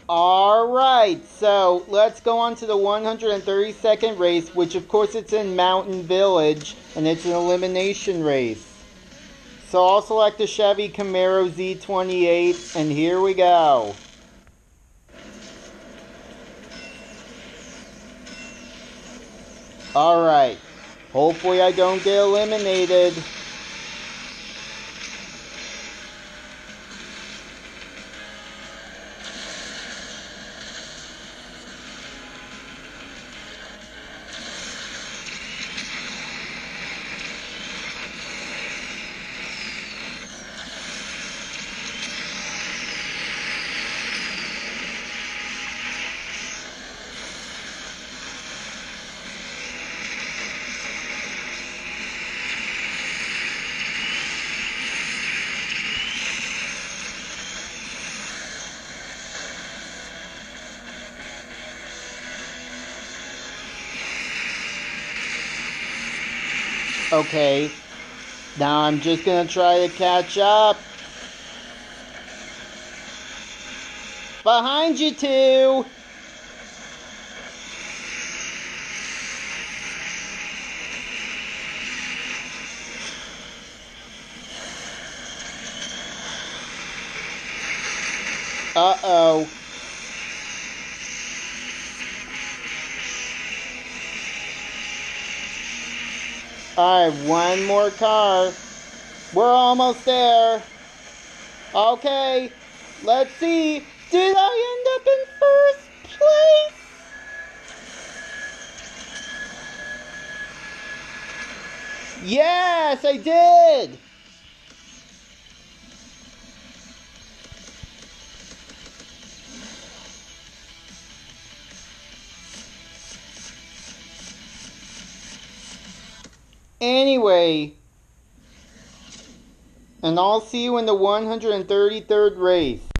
Alright, so let's go on to the 132nd race, which of course it's in Mountain Village, and it's an elimination race. So I'll select the Chevy Camaro Z28, and here we go. Alright, hopefully I don't get eliminated. Okay, now I'm just gonna try to catch up. Behind you two! Uh-oh. Alright, one more car. We're almost there. Okay, let's see. Did I end up in first place? Yes, I did. Anyway, and I'll see you in the 133rd race.